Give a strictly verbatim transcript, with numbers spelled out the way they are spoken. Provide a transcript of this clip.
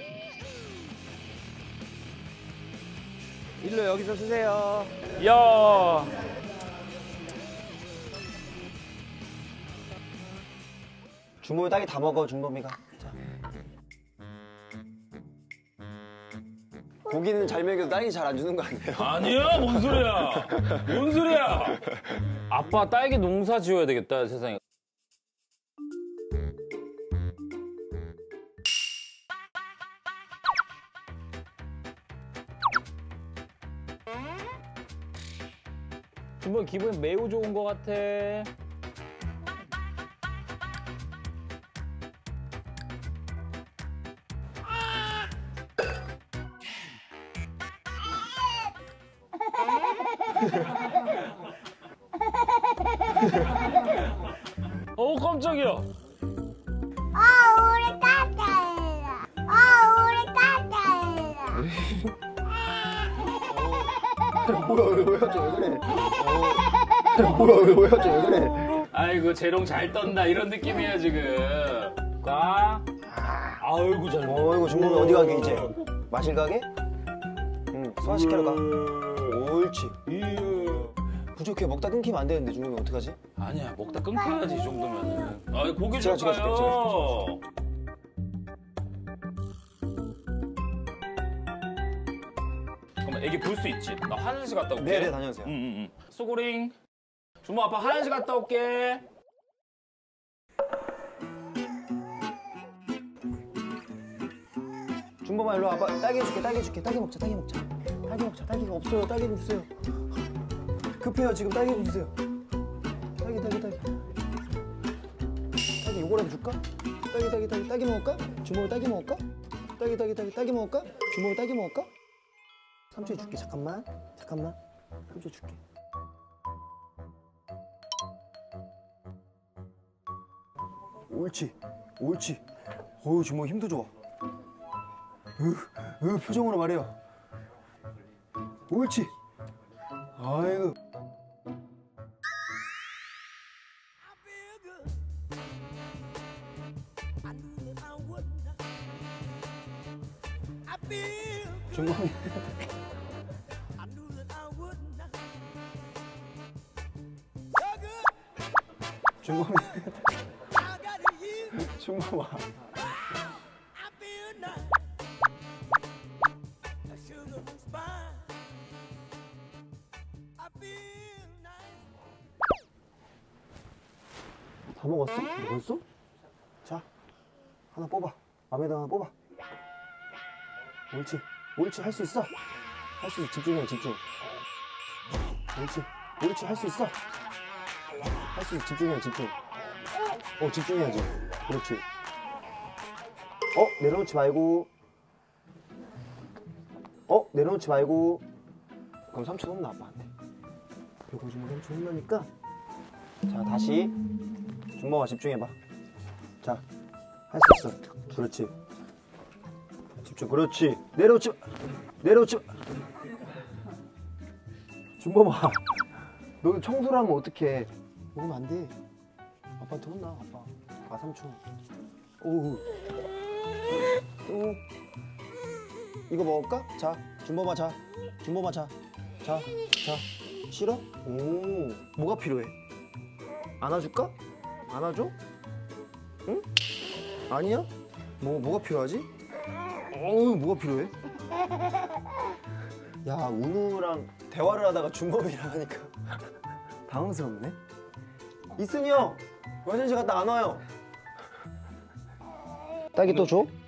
일로 여기서 쓰세요. 야. 주모 딸기 다 먹어, 준범이가. 자. 고기는 잘 먹여도 딸기 잘 안 주는 거 아니에요? 아니야, 뭔 소리야? 뭔 소리야? 아빠 딸기 농사 지어야 되겠다, 세상에. 준범 기분 매우 좋은 것 같아. 어 깜짝이야. 아 우리 따뜻해. 아 우리 따뜻해. 뭐야, 왜 보여줘, 왜 그래? 어. 뭐야, 왜 보여줘, 왜 그래? 아이고 재롱 잘 떤다 이런 느낌이야 지금. 꽉. 아이고 잘 먹어. 어이구, 준범이 어디 가게, 이제? 마실 가게? 응, 소화시키러 가. 옳지. 부족해, 먹다 끊기면 안 되는데, 준범이 어떡하지? 아니야 먹다 끊겨야지 이 정도면은. 아 고기 제가, 제가 줄까요? 줄게요, 제가 줄게요. 그럼 애기 볼 수 있지? 나 화장실 갔다 올게. 네네, 다녀오세요. 응응응. 수고링. 준모 아빠 화장실 갔다 올게. 준범아, 일로 와봐. 딸기 줄게, 딸기 줄게. 딸기 먹자, 딸기 먹자. 딸기 먹자, 딸기가 없어요. 딸기 좀 주세요. 급해요, 지금. 딸기 좀 주세요. 딸기, 딸기, 딸기. 딸기 요거라도 줄까? 딸기, 딸기, 딸기. 딸기 먹을까? 준범이 딸기 먹을까? 딸기, 딸기, 딸기. 딸기 먹을까? 준범이 딸기 먹을까? 삼촌이 줄게, 잠깐만. 잠깐만. 삼촌이 줄게. 옳지, 옳지. 어우, 준범이 힘도 좋아. 으, 으, 표정으로 말해요. 옳지. 아이고. 준범이. 준범이. 준범아. 다 먹었어? 먹었어? 자, 하나 뽑아. 맘에 드는 하나 뽑아. 옳지. 옳지, 할 수 있어. 할 수 있어. 집중해, 집중. 옳지. 옳지, 할 수 있어. 할 수 있어. 집중해, 집중. 어, 집중해야지. 그렇지. 어, 내려놓지 말고. 어, 내려놓지 말고. 그럼 삼촌 혼나, 아빠한테. 요거 주면 삼촌 혼나니까. 자, 다시. 준범아, 집중해봐. 자, 할 수 있어. 그렇지. 집중. 그렇지. 내려오지 마. 내려오지 마. 준범아, 너 청소를 하면 어떡해. 먹으면 안 돼. 아빠한테 혼나, 아빠. 아, 삼촌. 오우. 오. 이거 먹을까? 자, 준범아, 자. 준범아, 자. 자, 자. 싫어? 오. 뭐가 필요해? 안아줄까? 안아줘? 응? 아니야? 뭐, 뭐가 필요하지? 어우, 뭐가 필요해? 야, 운우랑 대화를 하다가 준범이랑 하니까 당황스럽네. 이순이 형! 화장실 갔다 안 와요. 딸기 또 줘?